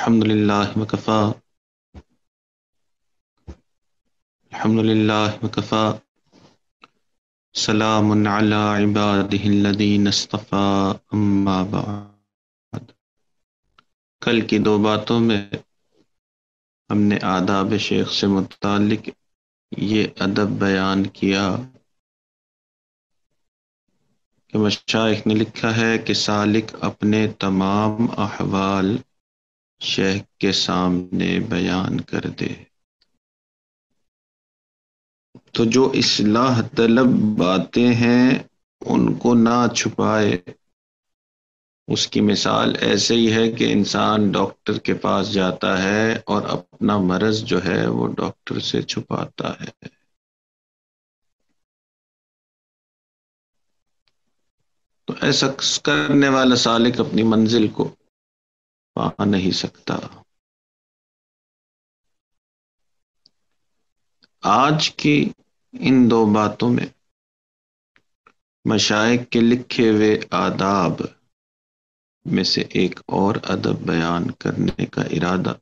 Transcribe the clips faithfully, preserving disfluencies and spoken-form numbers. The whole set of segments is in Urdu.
الحمد لله وكفى الحمد لله وكفى سلام على عباده الذين اصطفى اما بعد۔ کل کی دو باتوں میں ہم نے آداب شیخ سے متعلق یہ ادب بیان کیا کہ مشائخ نے لکھا ہے کہ سالک اپنے تمام احوال شیخ کے سامنے بیان کر دے، تو جو اصلاح طلب باتیں ہیں ان کو نہ چھپائے۔ اس کی مثال ایسے ہی ہے کہ انسان ڈاکٹر کے پاس جاتا ہے اور اپنا مرض جو ہے وہ ڈاکٹر سے چھپاتا ہے۔ تو ایسا کرنے والا سالک اپنی منزل کو پا نہیں سکتا۔ آج کی ان دو باتوں میں مشائخ کے لکھے ہوئے آداب میں سے ایک اور ادب بیان کرنے کا ارادہ،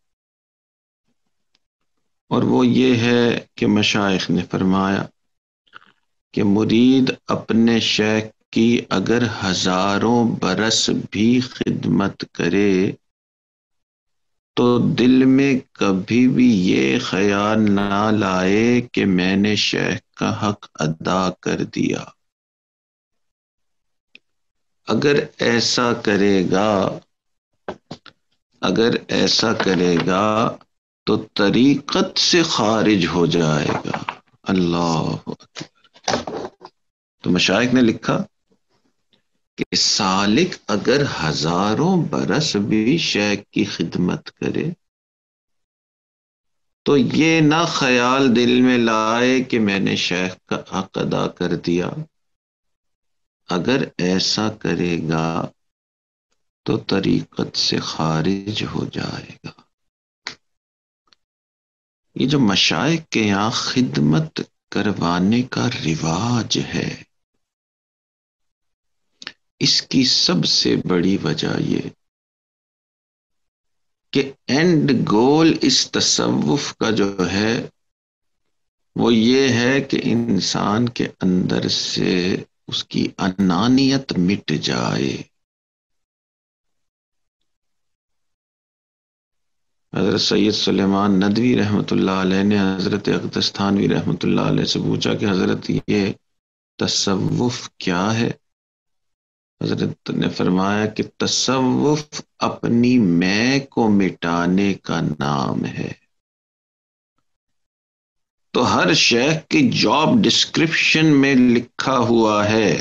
اور وہ یہ ہے کہ مشائخ نے فرمایا کہ مرید اپنے شیخ کی اگر ہزاروں برس بھی خدمت کرے تو دل میں کبھی بھی یہ خیال نہ لائے کہ میں نے شیخ کا حق ادا کر دیا۔ اگر ایسا کرے گا اگر ایسا کرے گا تو طریقت سے خارج ہو جائے گا۔ اللہ اکبر۔ تو مشائخ نے لکھا کہ سالک اگر ہزاروں برس بھی شیخ کی خدمت کرے تو یہ نہ خیال دل میں لائے کہ میں نے شیخ کا حق ادا کر دیا۔ اگر ایسا کرے گا تو طریقت سے خارج ہو جائے گا۔ یہ جو مشائخ کے یہاں خدمت کروانے کا رواج ہے، اس کی سب سے بڑی وجہ یہ کہ اینڈ گول اس تصوف کا جو ہے وہ یہ ہے کہ انسان کے اندر سے اس کی انانیت مٹ جائے۔ حضرت سید سلیمان ندوی رحمۃ اللہ علیہ نے حضرت اقدس تھانوی رحمۃ اللہ علیہ سے پوچھا کہ حضرت یہ تصوف کیا ہے؟ حضرت نے فرمایا کہ تصوف اپنی میں کو مٹانے کا نام ہے۔ تو ہر شیخ کی جاب ڈسکرپشن میں لکھا ہوا ہے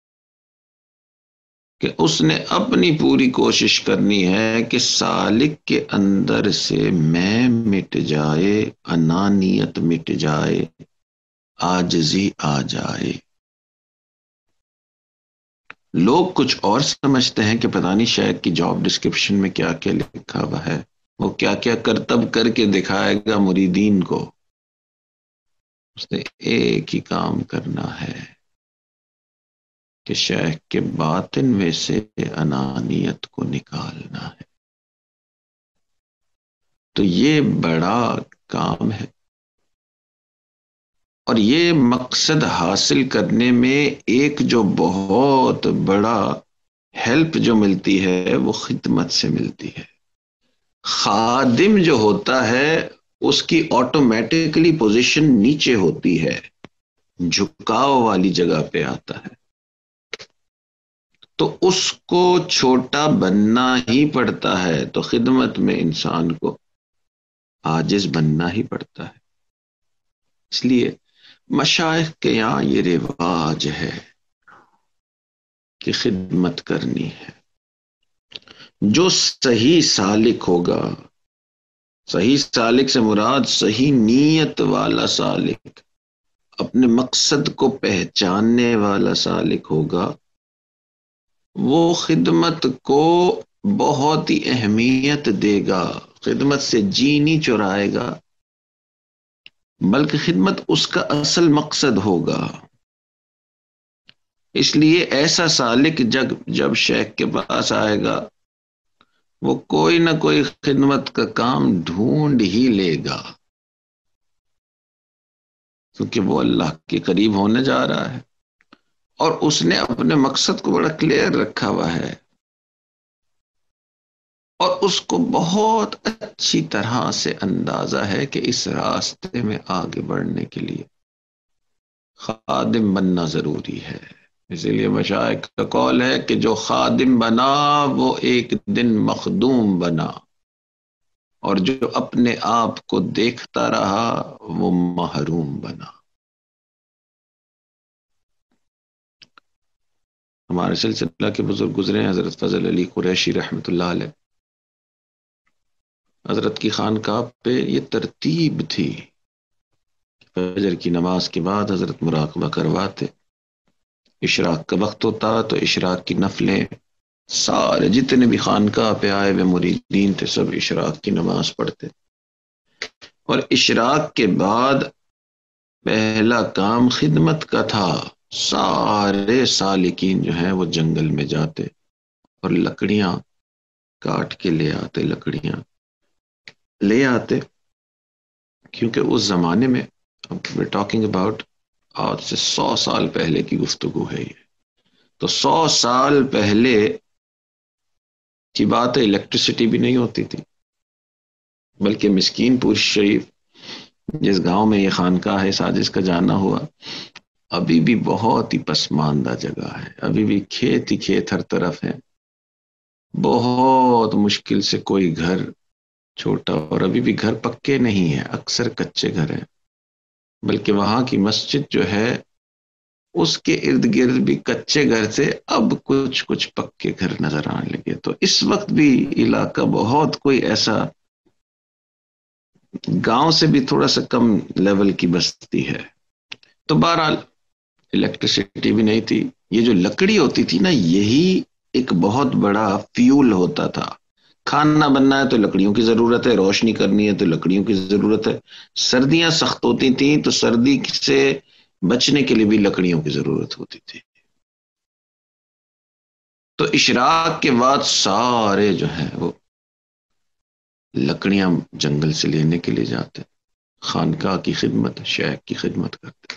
کہ اس نے اپنی پوری کوشش کرنی ہے کہ سالک کے اندر سے میں مٹ جائے، انانیت مٹ جائے، عاجزی آ جائے۔ لوگ کچھ اور سمجھتے ہیں کہ پتہ نہیں شیخ کی جاب ڈسکرپشن میں کیا کیا لکھا ہوا ہے، وہ کیا کیا کرتب کر کے دکھائے گا مریدین کو۔ اس نے ایک ہی کام کرنا ہے کہ شیخ کے باطن میں سے انانیت کو نکالنا ہے۔ تو یہ بڑا کام ہے، اور یہ مقصد حاصل کرنے میں ایک جو بہت بڑا ہیلپ جو ملتی ہے وہ خدمت سے ملتی ہے۔ خادم جو ہوتا ہے اس کی آٹومیٹکلی پوزیشن نیچے ہوتی ہے، جھکاؤ والی جگہ پہ آتا ہے، تو اس کو چھوٹا بننا ہی پڑتا ہے۔ تو خدمت میں انسان کو عاجز بننا ہی پڑتا ہے۔ اس لیے مشائخ کے یہاں یہ رواج ہے کہ خدمت کرنی ہے۔ جو صحیح سالک ہوگا، صحیح سالک سے مراد صحیح نیت والا سالک، اپنے مقصد کو پہچاننے والا سالک ہوگا، وہ خدمت کو بہت ہی اہمیت دے گا، خدمت سے جی نہیں چرائے گا، بلکہ خدمت اس کا اصل مقصد ہوگا۔ اس لیے ایسا سالک جب جب شیخ کے پاس آئے گا وہ کوئی نہ کوئی خدمت کا کام ڈھونڈ ہی لے گا، کیونکہ وہ اللہ کے قریب ہونے جا رہا ہے اور اس نے اپنے مقصد کو بڑا کلیئر رکھا ہوا ہے، اور اس کو بہت اچھی طرح سے اندازہ ہے کہ اس راستے میں آگے بڑھنے کے لیے خادم بننا ضروری ہے۔ اسی لیے مشائخ کا قول ہے کہ جو خادم بنا وہ ایک دن مخدوم بنا، اور جو اپنے آپ کو دیکھتا رہا وہ محروم بنا۔ ہمارے سلسلہ کے بزرگ گزرے ہیں حضرت فضل علی قریشی رحمۃ اللہ علیہ، حضرت کی خانقاہ پہ یہ ترتیب تھی، فجر کی نماز کے بعد حضرت مراقبہ کرواتے، اشراق کا وقت ہوتا تو اشراق کی نفلیں سارے جتنے بھی خانقاہ پہ آئے ہوئے مریدین تھے سب اشراق کی نماز پڑھتے، اور اشراق کے بعد پہلا کام خدمت کا تھا۔ سارے سالکین جو ہیں وہ جنگل میں جاتے اور لکڑیاں کاٹ کے لے آتے، لکڑیاں لے آتے، کیونکہ اس زمانے میں we're talking about آج سے سو سال پہلے کی گفتگو ہے یہ، تو سو سال پہلے کی بات ہے، الیکٹریسٹی بھی نہیں ہوتی تھی، بلکہ مسکین پور شریف جس گاؤں میں یہ خانقاہ ہے ساجد کا جانا ہوا، ابھی بھی بہت ہی پسماندہ جگہ ہے، ابھی بھی کھیت ہی کھیت ہر طرف ہے، بہت مشکل سے کوئی گھر چھوٹا، اور ابھی بھی گھر پکے نہیں ہیں، اکثر کچے گھر ہیں، بلکہ وہاں کی مسجد جو ہے اس کے ارد گرد بھی کچے گھر تھے، اب کچھ کچھ پکے گھر نظر آنے لگے، تو اس وقت بھی علاقہ بہت کوئی ایسا گاؤں سے بھی تھوڑا سا کم لیول کی بستی ہے۔ تو بہرحال الیکٹریسٹی بھی نہیں تھی، یہ جو لکڑی ہوتی تھی نا یہی ایک بہت بڑا فیول ہوتا تھا، کھانا بننا ہے تو لکڑیوں کی ضرورت ہے، روشنی کرنی ہے تو لکڑیوں کی ضرورت ہے، سردیاں سخت ہوتی تھیں تو سردی سے بچنے کے لیے بھی لکڑیوں کی ضرورت ہوتی تھی۔ تو اشراق کے بعد سارے جو ہیں وہ لکڑیاں جنگل سے لینے کے لیے جاتے، خانقاہ کی خدمت، شیخ کی خدمت کرتے۔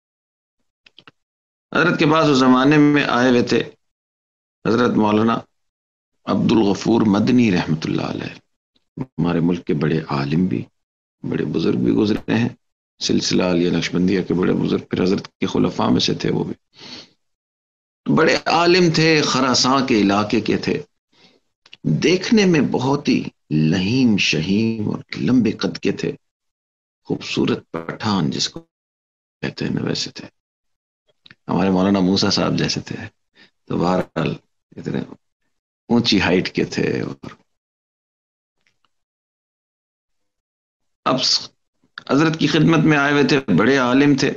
حضرت کے پاس اس زمانے میں آئے ہوئے تھے حضرت مولانا عبد الغفور مدنی رحمۃ اللہ علیہ، ہمارے ملک کے بڑے عالم بھی، بڑے بزرگ بھی گزرے ہیں، سلسلہ علیہ نقشبندیہ کے بڑے بزرگ، پھر حضرت کے خلفاء میں سے تھے، وہ بھی بڑے عالم تھے، خراساں کے علاقے کے تھے، دیکھنے میں بہت ہی لہیم شہیم اور لمبے قد کے تھے، خوبصورت پٹھان جس کو کہتے ہیں نا ویسے تھے، ہمارے مولانا موسیٰ صاحب جیسے تھے، تو بہرحال اتنے اونچی ہائٹ کے تھے، اور اب حضرت کی خدمت میں آئے ہوئے تھے، بڑے عالم تھے،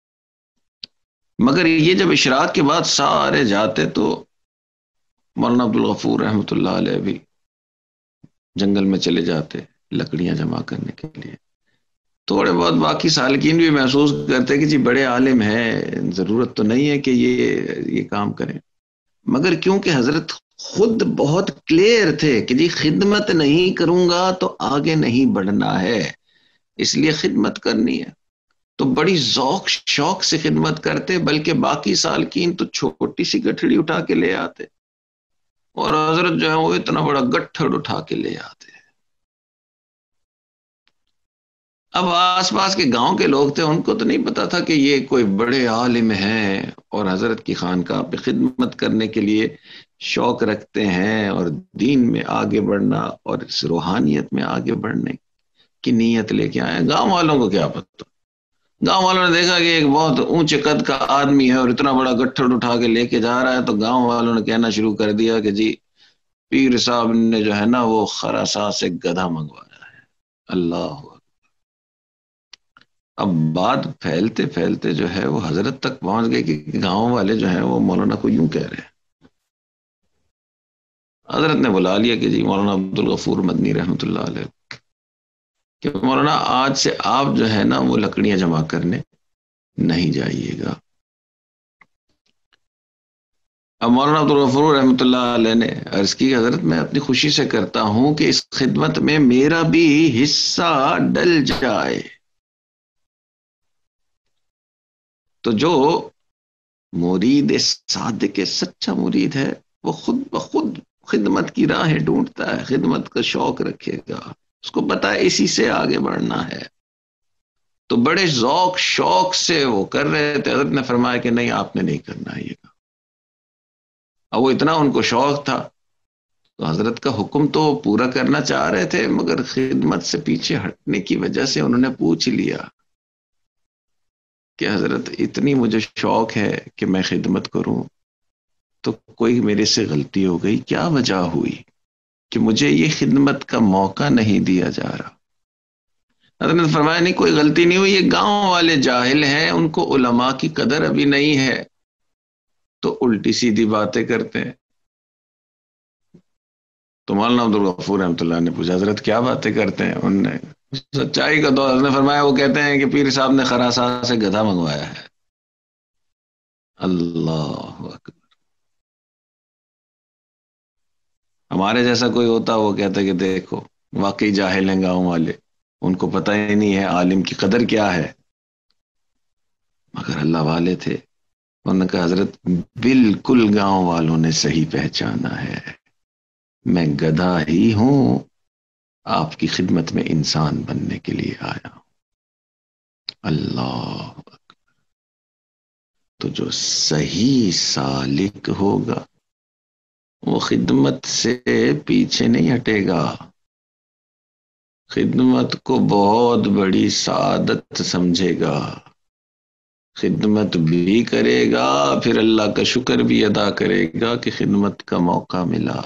مگر یہ جب اشراق کے بعد سارے جاتے تو مولانا عبد الغفور رحمۃ اللہ علیہ بھی جنگل میں چلے جاتے لکڑیاں جمع کرنے کے لیے، تھوڑے بہت باقی سالکین بھی محسوس کرتے کہ جی بڑے عالم ہیں، ضرورت تو نہیں ہے کہ یہ یہ کام کریں، مگر کیونکہ حضرت خود بہت کلیئر تھے کہ جی خدمت نہیں کروں گا تو آگے نہیں بڑھنا ہے، اس لیے خدمت کرنی ہے، تو بڑی ذوق شوق سے خدمت کرتے، بلکہ باقی سالکین تو چھوٹی سی گٹھڑی اٹھا کے لے آتے، اور حضرت جو ہے وہ اتنا بڑا گٹھڑ اٹھا کے لے آتے۔ اب آس پاس کے گاؤں کے لوگ تھے، ان کو تو نہیں پتا تھا کہ یہ کوئی بڑے عالم ہیں اور حضرت کی خانقاہ پہ خدمت کرنے کے لیے شوق رکھتے ہیں، اور دین میں آگے بڑھنا اور اس روحانیت میں آگے بڑھنے کی نیت لے کے آئے۔ گاؤں والوں کو کیا پتا، گاؤں والوں نے دیکھا کہ ایک بہت اونچے قد کا آدمی ہے اور اتنا بڑا گٹھڑ اٹھا کے لے کے جا رہا ہے، تو گاؤں والوں نے کہنا شروع کر دیا کہ جی پیر صاحب نے جو ہے نا وہ خراساں سے گدھا منگوایا ہے۔ اللہ، اب بات پھیلتے پھیلتے جو ہے وہ حضرت تک پہنچ گئے کہ گاؤں والے جو ہیں وہ مولانا کو یوں کہہ رہے ہیں۔ حضرت نے بلا لیا کہ جی مولانا عبد الغفور مدنی رحمۃ اللہ علیہ کہ مولانا آج سے آپ جو ہے نا وہ لکڑیاں جمع کرنے نہیں جائیے گا، اب مولانا عبدالغفور رحمۃ اللہ علیہ نے عرض کی، حضرت میں اپنی خوشی سے کرتا ہوں کہ اس خدمت میں میرا بھی حصہ ڈل جائے۔ تو جو مرید صادق کے سچا مرید ہے وہ خود بخود خدمت کی راہیں ڈھونڈتا ہے، خدمت کا شوق رکھے گا، اس کو پتا ہے اسی سے آگے بڑھنا ہے۔ تو بڑے ذوق شوق سے وہ کر رہے تھے، حضرت نے فرمایا کہ نہیں، آپ نے نہیں کرنا ہے یہ کام۔ اب وہ اتنا ان کو شوق تھا تو حضرت کا حکم تو پورا کرنا چاہ رہے تھے، مگر خدمت سے پیچھے ہٹنے کی وجہ سے انہوں نے پوچھ لیا کہ حضرت اتنی مجھے شوق ہے کہ میں خدمت کروں، تو کوئی میرے سے غلطی ہو گئی، کیا وجہ ہوئی کہ مجھے یہ خدمت کا موقع نہیں دیا جا رہا؟ حضرت نے فرمایا نہیں، کوئی غلطی نہیں ہوئی، یہ گاؤں والے جاہل ہیں، ان کو علماء کی قدر ابھی نہیں ہے تو الٹی سیدھی باتیں کرتے ہیں۔ تو مولانا عبدالغفور رحمۃ اللہ نے پوچھا، حضرت کیا باتیں کرتے ہیں؟ انہوں نے سچائی کا، تو حضرت نے فرمایا وہ کہتے ہیں کہ پیر صاحب نے خراساں سے گدھا منگوایا ہے۔ اللہ اکبر! ہمارے جیسا کوئی ہوتا وہ کہتا کہ دیکھو واقعی جاہل ہیں گاؤں والے، ان کو پتہ ہی نہیں ہے عالم کی قدر کیا ہے، مگر اللہ والے تھے، انہوں نے کہا حضرت بالکل گاؤں والوں نے صحیح پہچانا ہے، میں گدھا ہی ہوں، آپ کی خدمت میں انسان بننے کے لیے آیا ہوں۔ اللہ! تو جو صحیح سالک ہوگا وہ خدمت سے پیچھے نہیں ہٹے گا، خدمت کو بہت بڑی سعادت سمجھے گا، خدمت بھی کرے گا، پھر اللہ کا شکر بھی ادا کرے گا کہ خدمت کا موقع ملا۔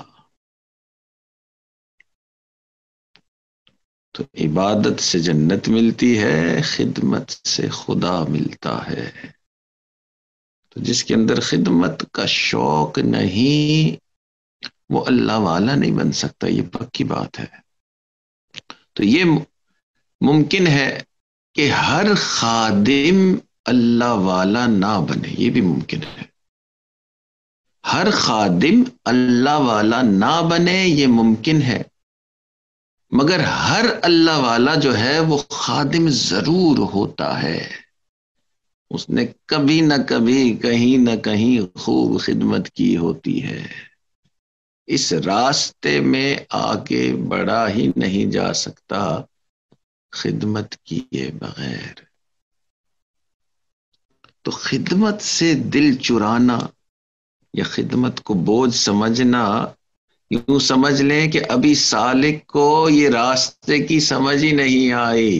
تو عبادت سے جنت ملتی ہے، خدمت سے خدا ملتا ہے۔ تو جس کے اندر خدمت کا شوق نہیں وہ اللہ والا نہیں بن سکتا، یہ پکی بات ہے۔ تو یہ ممکن ہے کہ ہر خادم اللہ والا نہ بنے، یہ بھی ممکن ہے۔ ہر خادم اللہ والا نہ بنے یہ ممکن ہے، مگر ہر اللہ والا جو ہے وہ خادم ضرور ہوتا ہے، اس نے کبھی نہ کبھی کہیں نہ کہیں خوب خدمت کی ہوتی ہے، اس راستے میں آگے بڑھا ہی نہیں جا سکتا خدمت کیے بغیر۔ تو خدمت سے دل چرانا یا خدمت کو بوجھ سمجھنا، یوں سمجھ لیں کہ ابھی سالک کو یہ راستے کی سمجھ ہی نہیں آئی،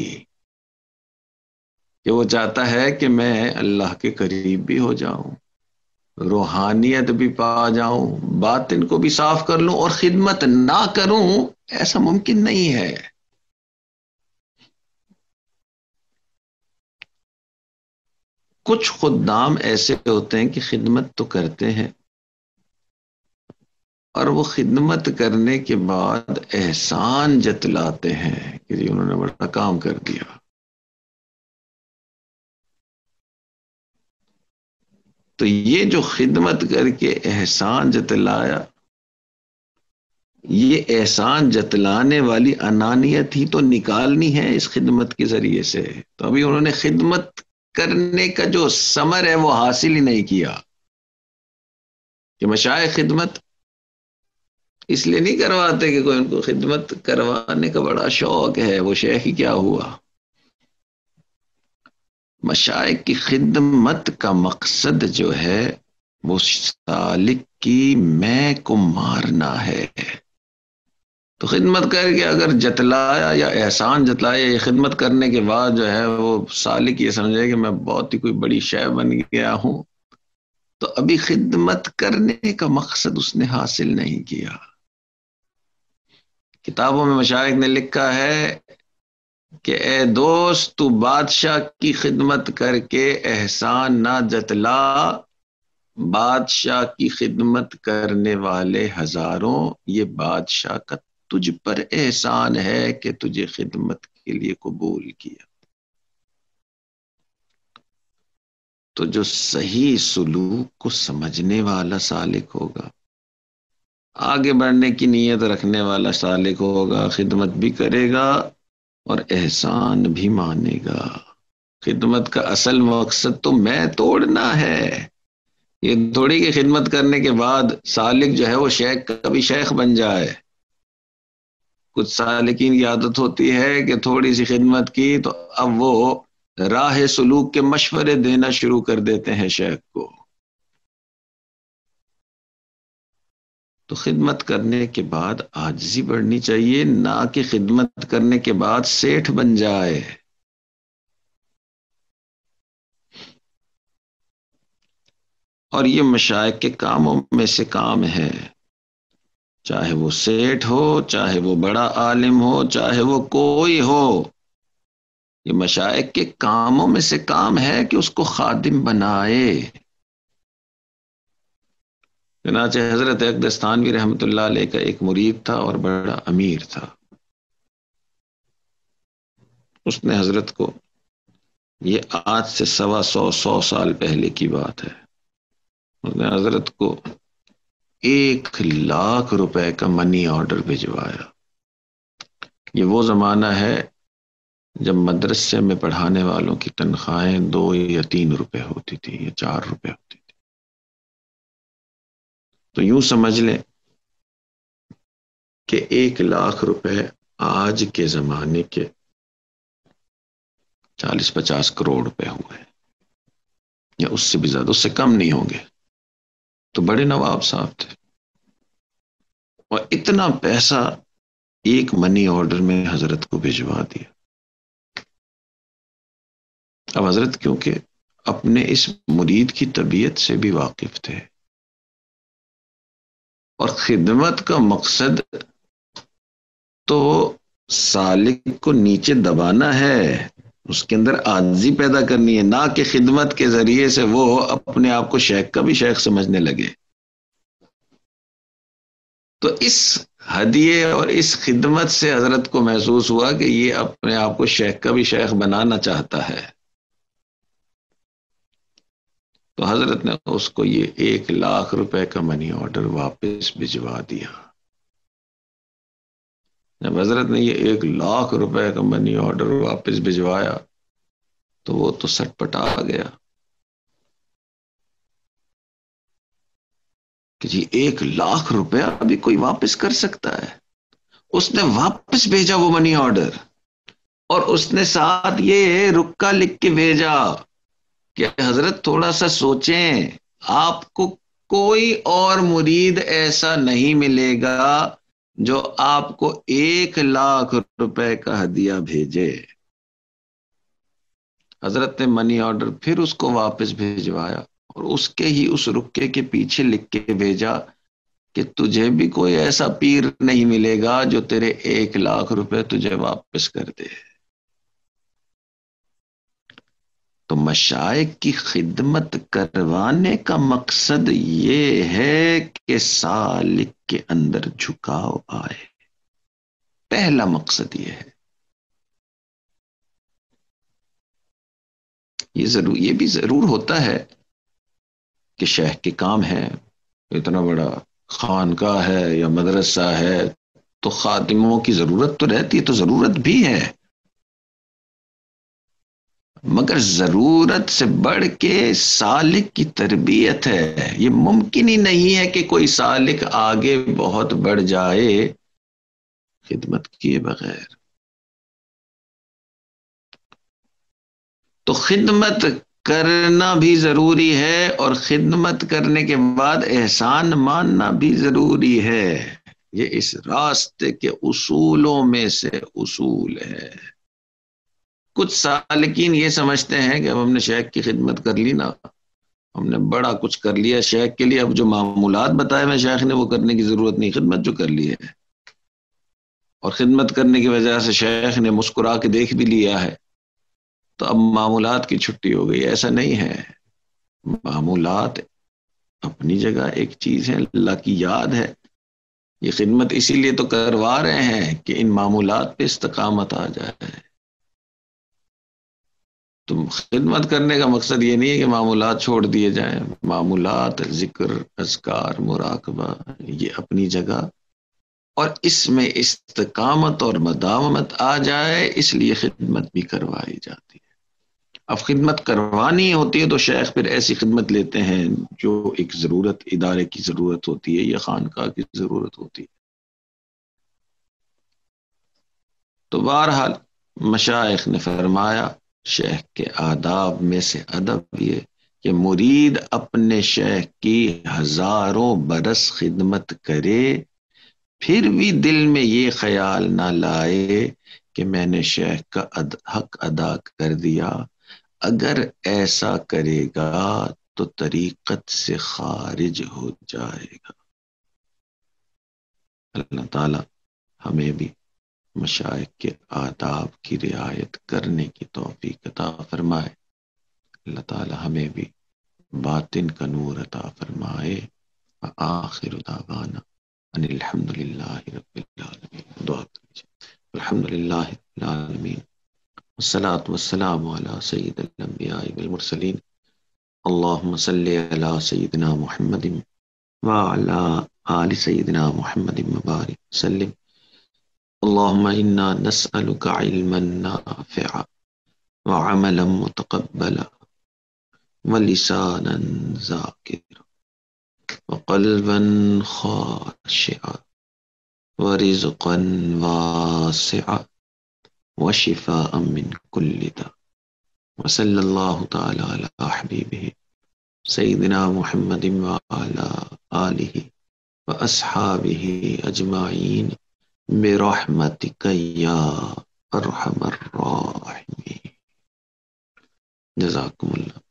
کہ وہ چاہتا ہے کہ میں اللہ کے قریب بھی ہو جاؤں، روحانیت بھی پا جاؤں، باطن کو بھی صاف کر لوں اور خدمت نہ کروں، ایسا ممکن نہیں ہے۔ کچھ خدام ایسے ہوتے ہیں کہ خدمت تو کرتے ہیں اور وہ خدمت کرنے کے بعد احسان جتلاتے ہیں کہ جی انہوں نے بڑا کام کر دیا۔ تو یہ جو خدمت کر کے احسان جتلایا، یہ احسان جتلانے والی انانیت ہی تو نکالنی ہے اس خدمت کے ذریعے سے۔ تو ابھی انہوں نے خدمت کرنے کا جو ثمر ہے وہ حاصل ہی نہیں کیا، کہ مشائخ خدمت اس لیے نہیں کرواتے کہ کوئی ان کو خدمت کروانے کا بڑا شوق ہے، وہ شیخ ہی کیا ہوا۔ مشائخ کی خدمت کا مقصد جو ہے وہ سالک کی میں کو مارنا ہے۔ تو خدمت کر کے اگر جتلایا یا احسان جتلایا، یہ خدمت کرنے کے بعد جو ہے وہ سالک یہ سمجھے کہ میں بہت ہی کوئی بڑی شے بن گیا ہوں، تو ابھی خدمت کرنے کا مقصد اس نے حاصل نہیں کیا۔ کتابوں میں مشائخ نے لکھا ہے کہ اے دوست، تو بادشاہ کی خدمت کر کے احسان نہ جتلا، بادشاہ کی خدمت کرنے والے ہزاروں، یہ بادشاہ کا تجھ پر احسان ہے کہ تجھے خدمت کے لیے قبول کیا۔ تو جو صحیح سلوک کو سمجھنے والا سالک ہوگا، آگے بڑھنے کی نیت رکھنے والا سالک ہوگا، خدمت بھی کرے گا اور احسان بھی مانے گا۔ خدمت کا اصل مقصد تو میں توڑنا ہے، یہ تھوڑی کی خدمت کرنے کے بعد سالک جو ہے وہ شیخ کبھی شیخ بن جائے۔ کچھ سالکین کی عادت ہوتی ہے کہ تھوڑی سی خدمت کی تو اب وہ راہ سلوک کے مشورے دینا شروع کر دیتے ہیں شیخ کو۔ تو خدمت کرنے کے بعد عاجزی بڑھنی چاہیے، نہ کہ خدمت کرنے کے بعد سیٹھ بن جائے۔ اور یہ مشائخ کے کاموں میں سے کام ہے، چاہے وہ سیٹھ ہو، چاہے وہ بڑا عالم ہو، چاہے وہ کوئی ہو، یہ مشائخ کے کاموں میں سے کام ہے کہ اس کو خادم بنائے۔ چنانچہ حضرت اقدستانوی رحمۃ اللہ علیہ کا ایک مرید تھا اور بڑا امیر تھا۔ اس نے حضرت کو، یہ آج سے سوا سو سو سال پہلے کی بات ہے، اس نے حضرت کو ایک لاکھ روپے کا منی آرڈر بھجوایا۔ یہ وہ زمانہ ہے جب مدرسے میں پڑھانے والوں کی تنخواہیں دو یا تین روپے ہوتی تھی یا چار روپے ہوتی تھی۔ تو یوں سمجھ لیں کہ ایک لاکھ روپے آج کے زمانے کے چالیس پچاس کروڑ روپے ہوئے، یا اس سے بھی زیادہ، اس سے کم نہیں ہوں گے۔ تو بڑے نواب صاحب تھے، اور اتنا پیسہ ایک منی آرڈر میں حضرت کو بھجوا دیا۔ اب حضرت کیونکہ اپنے اس مرید کی طبیعت سے بھی واقف تھے، اور خدمت کا مقصد تو سالک کو نیچے دبانا ہے، اس کے اندر عاجزی پیدا کرنی ہے، نہ کہ خدمت کے ذریعے سے وہ اپنے آپ کو شیخ کا بھی شیخ سمجھنے لگے۔ تو اس ہدیے اور اس خدمت سے حضرت کو محسوس ہوا کہ یہ اپنے آپ کو شیخ کا بھی شیخ بنانا چاہتا ہے۔ تو حضرت نے اس کو یہ ایک لاکھ روپے کا منی آرڈر واپس بھجوا دیا۔ جب حضرت نے یہ ایک لاکھ روپے کا منی آرڈر واپس بھجوایا تو وہ تو سٹ پٹا گیا کہ جی ایک لاکھ روپیہ ابھی کوئی واپس کر سکتا ہے؟ اس نے واپس بھیجا وہ منی آرڈر، اور اس نے ساتھ یہ رکا لکھ کے بھیجا کہ حضرت تھوڑا سا سوچیں، آپ کو کوئی اور مرید ایسا نہیں ملے گا جو آپ کو ایک لاکھ روپے کا ہدیہ بھیجے۔ حضرت نے منی آرڈر پھر اس کو واپس بھیجوایا، اور اس کے ہی اس رکے کے پیچھے لکھ کے بھیجا کہ تجھے بھی کوئی ایسا پیر نہیں ملے گا جو تیرے ایک لاکھ روپے تجھے واپس کر دے۔ تو مشائخ کی خدمت کروانے کا مقصد یہ ہے کہ سالک کے اندر جھکاؤ آئے، پہلا مقصد یہ ہے۔ یہ ضرور یہ بھی ضرور ہوتا ہے کہ شیخ کے کام ہے، اتنا بڑا خانقاہ ہے یا مدرسہ ہے تو خادموں کی ضرورت تو رہتی ہے، تو ضرورت بھی ہے، مگر ضرورت سے بڑھ کے سالک کی تربیت ہے۔ یہ ممکن ہی نہیں ہے کہ کوئی سالک آگے بہت بڑھ جائے خدمت کیے بغیر۔ تو خدمت کرنا بھی ضروری ہے، اور خدمت کرنے کے بعد احسان ماننا بھی ضروری ہے۔ یہ اس راستے کے اصولوں میں سے اصول ہے۔ کچھ سالکین یہ سمجھتے ہیں کہ اب ہم نے شیخ کی خدمت کر لی نا، ہم نے بڑا کچھ کر لیا شیخ کے لیے، اب جو معمولات بتائے میں شیخ نے وہ کرنے کی ضرورت نہیں، خدمت جو کر لی ہے، اور خدمت کرنے کی وجہ سے شیخ نے مسکرا کے دیکھ بھی لیا ہے تو اب معمولات کی چھٹی ہو گئی۔ ایسا نہیں ہے، معمولات اپنی جگہ ایک چیز ہے، اللہ کی یاد ہے۔ یہ خدمت اسی لیے تو کروا رہے ہیں کہ ان معمولات پہ استقامت آ جائے۔ تو خدمت کرنے کا مقصد یہ نہیں ہے کہ معمولات چھوڑ دیے جائیں. معمولات، ذکر، اذکار، مراقبہ، یہ اپنی جگہ، اور اس میں استقامت اور مداومت آ جائے، اس لیے خدمت بھی کروائی جاتی ہے. اب خدمت کروانی ہوتی ہے تو شیخ پھر ایسی خدمت لیتے ہیں جو ایک ضرورت، ادارے کی ضرورت ہوتی ہے یا خانقاہ کی ضرورت ہوتی ہے. تو بہرحال مشائخ نے فرمایا شیخ کے آداب میں سے ادب یہ کہ مرید اپنے شیخ کی ہزاروں برس خدمت کرے، پھر بھی دل میں یہ خیال نہ لائے کہ میں نے شیخ کا حق ادا کر دیا. اگر ایسا کرے گا تو طریقت سے خارج ہو جائے گا. اللہ تعالی ہمیں بھی مشائخ کے آداب کی رعایت کرنے کی توفیق عطا فرمائے. اللہ تعالی ہمیں بھی باطن کا نور عطا فرمائے. آخر دعوانا ان الحمد للہ رب العالمین. دعا کیجیے. الحمد للہ رب العالمین والصلاة والسلام على سید الانبیاء والمرسلین. اللهم صل على سيدنا محمد وعلى آل سيدنا محمد وبارك وسلم. اللهم إنا نسألك علما نافعا وعملا متقبلا ولسانا ذاكرا وقلبا خاشعا ورزقا واسعا وشفاء من كل داء. وصلى الله تعالى على حبيبه سيدنا محمد وعلى آله وأصحابه أجمعين برحمتك يا أرحم الراحمين. جزاكم الله.